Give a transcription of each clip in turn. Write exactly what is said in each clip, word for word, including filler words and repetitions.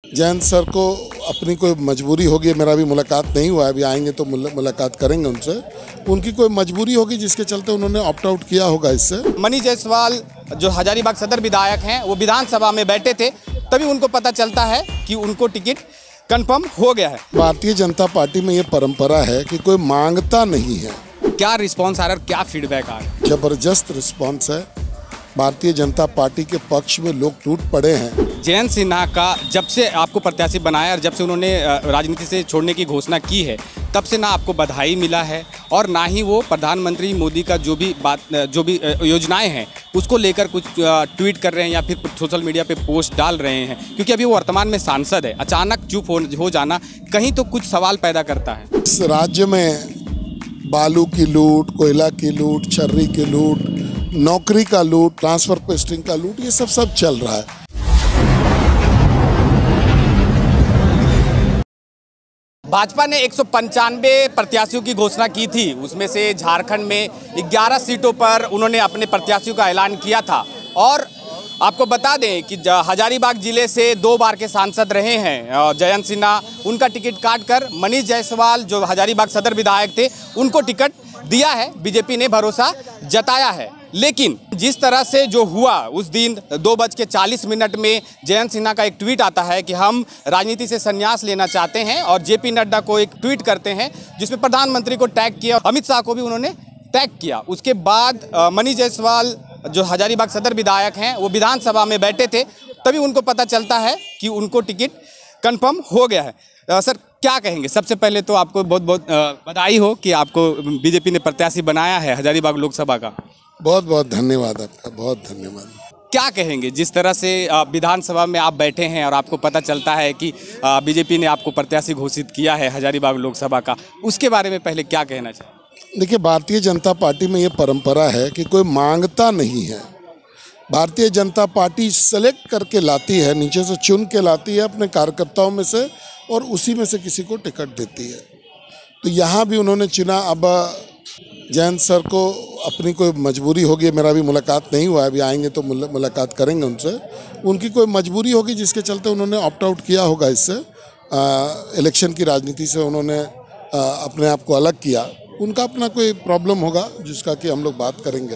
Jayant sir को अपनी कोई मजबूरी होगी, मेरा भी मुलाकात नहीं हुआ है, अभी आएंगे तो मुलाकात करेंगे उनसे। उनकी कोई मजबूरी होगी जिसके चलते उन्होंने ऑप्ट आउट किया होगा इससे। मनीष जायसवाल जो हजारीबाग सदर विधायक हैं, वो विधानसभा में बैठे थे, तभी उनको पता चलता है कि उनको टिकट कंफर्म हो गया है। भारतीय जनता पार्टी में ये परंपरा है कि कोई मांगता नहीं है। क्या रिस्पॉन्स आ रहा है, क्या फीडबैक आ रहा है? जबरदस्त रिस्पॉन्स है। भारतीय जनता पार्टी के पक्ष में लोग टूट पड़े हैं। जयंत सिन्हा का जब से आपको प्रत्याशी बनाया और जब से उन्होंने राजनीति से छोड़ने की घोषणा की है, तब से ना आपको बधाई मिला है और ना ही वो प्रधानमंत्री मोदी का जो भी बात जो भी योजनाएं हैं उसको लेकर कुछ ट्वीट कर रहे हैं या फिर सोशल मीडिया पे पोस्ट डाल रहे हैं, क्योंकि अभी वो वर्तमान में सांसद है। अचानक चुप हो, हो जाना कहीं तो कुछ सवाल पैदा करता है। इस राज्य में बालू की लूट, कोयला की लूट, छर्री की लूट, नौकरी का लूट, ट्रांसफर पोस्टिंग का लूट, ये सब सब चल रहा है। भाजपा ने एक सौ पंचानवे प्रत्याशियों की घोषणा की थी, उसमें से झारखंड में ग्यारह सीटों पर उन्होंने अपने प्रत्याशियों का ऐलान किया था। और आपको बता दें कि हजारीबाग जिले से दो बार के सांसद रहे हैं जयंत सिन्हा, उनका टिकट काटकर मनीष जायसवाल जो हजारीबाग सदर विधायक थे, उनको टिकट दिया है। बीजेपी ने भरोसा जताया है। लेकिन जिस तरह से जो हुआ उस दिन दो बज के चालीस मिनट में जयंत सिन्हा का एक ट्वीट आता है कि हम राजनीति से संन्यास लेना चाहते हैं, और जेपी नड्डा को एक ट्वीट करते हैं जिसमें प्रधानमंत्री को टैग किया, अमित शाह को भी उन्होंने टैग किया। उसके बाद मनीष जायसवाल जो हजारीबाग सदर विधायक हैं, वो विधानसभा में बैठे थे, तभी उनको पता चलता है कि उनको टिकट कंफर्म हो गया है। आ, सर क्या कहेंगे? सबसे पहले तो आपको बहुत बहुत बधाई हो कि आपको बीजेपी ने प्रत्याशी बनाया है हजारीबाग लोकसभा का। बहुत बहुत धन्यवाद आपका, बहुत धन्यवाद। क्या कहेंगे जिस तरह से विधानसभा में आप बैठे हैं और आपको पता चलता है कि बीजेपी ने आपको प्रत्याशी घोषित किया है हजारीबाग लोकसभा का, उसके बारे में पहले क्या कहना चाहिए? देखिए, भारतीय जनता पार्टी में ये परंपरा है कि कोई मांगता नहीं है। भारतीय जनता पार्टी सेलेक्ट करके लाती है, नीचे से चुन के लाती है अपने कार्यकर्ताओं में से, और उसी में से किसी को टिकट देती है। तो यहाँ भी उन्होंने चुना। अब जयंत सर को अपनी कोई मजबूरी होगी, मेरा भी मुलाकात नहीं हुआ है, अभी आएंगे तो मुलाकात करेंगे उनसे। उनकी कोई मजबूरी होगी जिसके चलते उन्होंने ऑप्ट आउट किया होगा इससे। इलेक्शन की राजनीति से उन्होंने आ, अपने आप को अलग किया। उनका अपना कोई प्रॉब्लम होगा जिसका कि हम लोग बात करेंगे,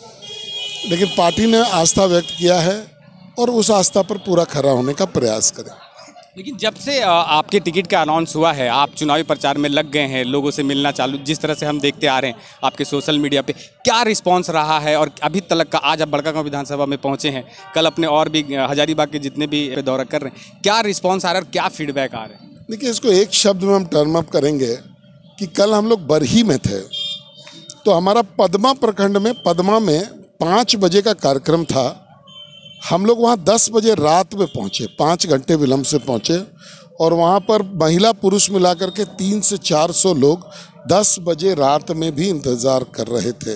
लेकिन पार्टी ने आस्था व्यक्त किया है और उस आस्था पर पूरा खरा होने का प्रयास करें। लेकिन जब से आपके टिकट का अनाउंस हुआ है, आप चुनावी प्रचार में लग गए हैं, लोगों से मिलना चालू, जिस तरह से हम देखते आ रहे हैं आपके सोशल मीडिया पे, क्या रिस्पांस रहा है? और अभी तक का, आज आप बड़कागांव विधानसभा में पहुंचे हैं, कल अपने और भी हजारीबाग के जितने भी दौरा कर रहे हैं, क्या रिस्पांस आ रहा है और क्या फीडबैक आ रहे हैं? देखिए, इसको एक शब्द में हम टर्म अप करेंगे कि कल हम लोग बरही में थे, तो हमारा पदमा प्रखंड में पदमा में पाँच बजे का कार्यक्रम था। हम लोग वहाँ दस बजे रात में पहुँचे, पाँच घंटे विलम्ब से पहुँचे, और वहाँ पर महिला पुरुष मिलाकर के तीन से चार सौ लोग दस बजे रात में भी इंतज़ार कर रहे थे।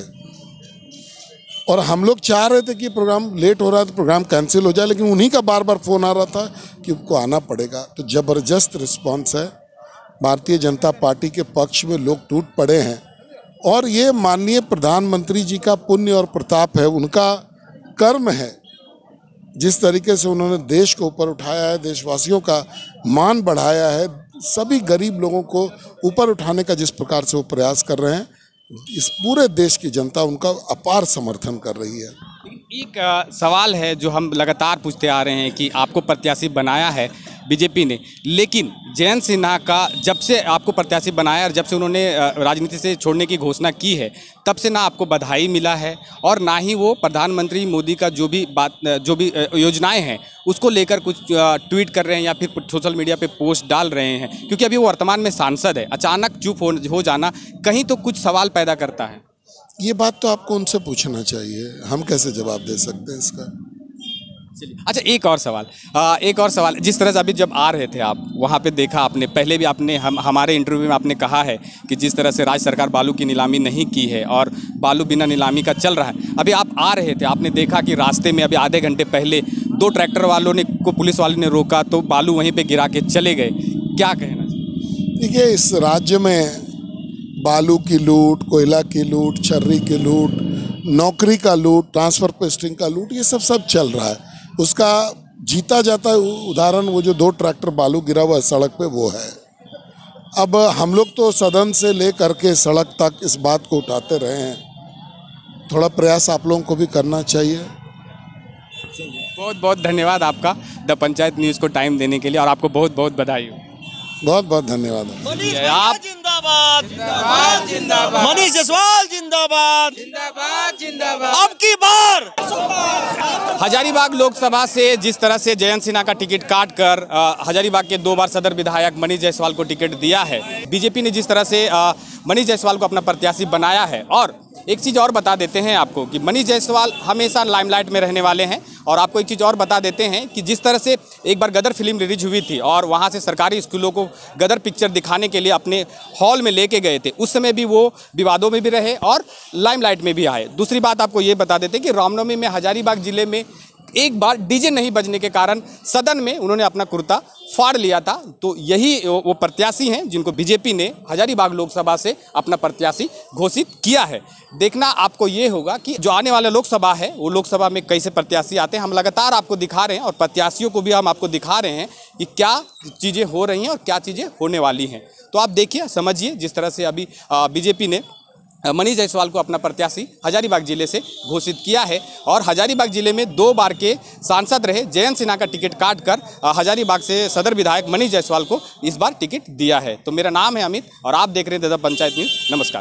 और हम लोग चाह रहे थे कि प्रोग्राम लेट हो रहा है तो प्रोग्राम कैंसिल हो जाए, लेकिन उन्हीं का बार बार फ़ोन आ रहा था कि उनको आना पड़ेगा। तो ज़बरदस्त रिस्पॉन्स है। भारतीय जनता पार्टी के पक्ष में लोग टूट पड़े हैं, और ये माननीय प्रधानमंत्री जी का पुण्य और प्रताप है, उनका कर्म है। जिस तरीके से उन्होंने देश को ऊपर उठाया है, देशवासियों का मान बढ़ाया है, सभी गरीब लोगों को ऊपर उठाने का जिस प्रकार से वो प्रयास कर रहे हैं, इस पूरे देश की जनता उनका अपार समर्थन कर रही है। एक आ, सवाल है जो हम लगातार पूछते आ रहे हैं कि आपको प्रत्याशी बनाया है बीजेपी ने, लेकिन जयंत सिन्हा का जब से आपको प्रत्याशी बनाया और जब से उन्होंने राजनीति से छोड़ने की घोषणा की है, तब से ना आपको बधाई मिला है और ना ही वो प्रधानमंत्री मोदी का जो भी बात जो भी योजनाएं हैं उसको लेकर कुछ ट्वीट कर रहे हैं या फिर सोशल मीडिया पे पोस्ट डाल रहे हैं, क्योंकि अभी वो वर्तमान में सांसद है। अचानक चुप हो, हो जाना कहीं तो कुछ सवाल पैदा करता है। ये बात तो आपको उनसे पूछना चाहिए, हम कैसे जवाब दे सकते हैं इसका। अच्छा, एक और सवाल आ, एक और सवाल जिस तरह से अभी जब आ रहे थे आप वहाँ पे देखा आपने, पहले भी आपने हम हमारे इंटरव्यू में आपने कहा है कि जिस तरह से राज्य सरकार बालू की नीलामी नहीं की है और बालू बिना नीलामी का चल रहा है। अभी आप आ रहे थे, आपने देखा कि रास्ते में अभी आधे घंटे पहले दो ट्रैक्टर वालों ने को पुलिस वालों ने रोका तो बालू वहीं पर गिरा के चले गए। क्या कहना? देखिए, इस राज्य में बालू की लूट, कोयला की लूट, छर्री की लूट, नौकरी का लूट, ट्रांसफर पोस्टिंग का लूट, ये सब सब चल रहा है। उसका जीता जाता है उदाहरण वो जो दो ट्रैक्टर बालू गिरा हुआ है सड़क पे वो है। अब हम लोग तो सदन से ले करके सड़क तक इस बात को उठाते रहे हैं, थोड़ा प्रयास आप लोगों को भी करना चाहिए। बहुत बहुत धन्यवाद आपका द पंचायत न्यूज़ को टाइम देने के लिए, और आपको बहुत बहुत बधाई हो। बहुत बहुत धन्यवाद। आप जिंदाबाद जिंदाबाद जिंदाबाद मनीष जायसवाल जिंदाबाद जिंदाबाद जिंदाबाद अब की बार हजारीबाग लोकसभा से जिस तरह से जयंत सिन्हा का टिकट काट कर अ, हजारीबाग के दो बार सदर विधायक मनीष जायसवाल को टिकट दिया है, बीजेपी ने जिस तरह से अ, मनीष जायसवाल को अपना प्रत्याशी बनाया है। और एक चीज़ और बता देते हैं आपको कि मनीष जायसवाल हमेशा लाइमलाइट में रहने वाले हैं। और आपको एक चीज़ और बता देते हैं कि जिस तरह से एक बार गदर फिल्म रिलीज हुई थी और वहाँ से सरकारी स्कूलों को गदर पिक्चर दिखाने के लिए अपने हॉल में लेके गए थे, उस समय भी वो विवादों में भी रहे और लाइमलाइट में भी आए। दूसरी बात आपको ये बता देते हैं कि रामनवमी में हजारीबाग जिले में एक बार डीजे नहीं बजने के कारण सदन में उन्होंने अपना कुर्ता फाड़ लिया था। तो यही वो प्रत्याशी हैं जिनको बीजेपी ने हजारीबाग लोकसभा से अपना प्रत्याशी घोषित किया है। देखना आपको ये होगा कि जो आने वाला लोकसभा है वो लोकसभा में कैसे प्रत्याशी आते हैं। हम लगातार आपको दिखा रहे हैं और प्रत्याशियों को भी हम आपको दिखा रहे हैं कि क्या चीज़ें हो रही हैं और क्या चीज़ें होने वाली हैं। तो आप देखिए, समझिए, जिस तरह से अभी बीजेपी ने मनीष जायसवाल को अपना प्रत्याशी हजारीबाग जिले से घोषित किया है। और हजारीबाग जिले में दो बार के सांसद रहे जयंत सिन्हा का टिकट काट कर हजारीबाग से सदर विधायक मनीष जायसवाल को इस बार टिकट दिया है। तो मेरा नाम है अमित और आप देख रहे हैं द पंचायत न्यूज़। नमस्कार।